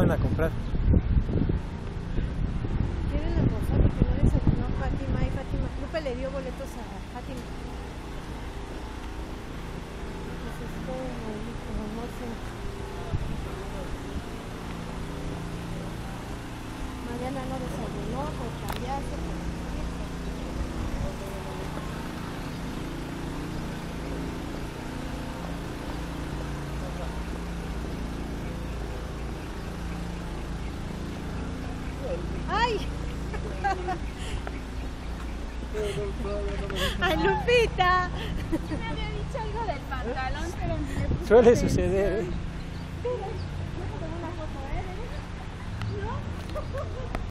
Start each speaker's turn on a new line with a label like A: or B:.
A: van a comprar.
B: Quieren almorzar porque no desayunó Fátima y Fátima. Lupe le dio boletos a Fátima. Pues esto como almuerzo. Mariana no desayunó por cambiarse. ¡Ay! ¡Ay, Lupita!
C: Yo me había dicho algo del pantalón, pero ni le puse
A: Suele
C: atención.
A: suceder, ¿eh?
C: Mira, déjame tomar una foto, ¿eh? ¿No?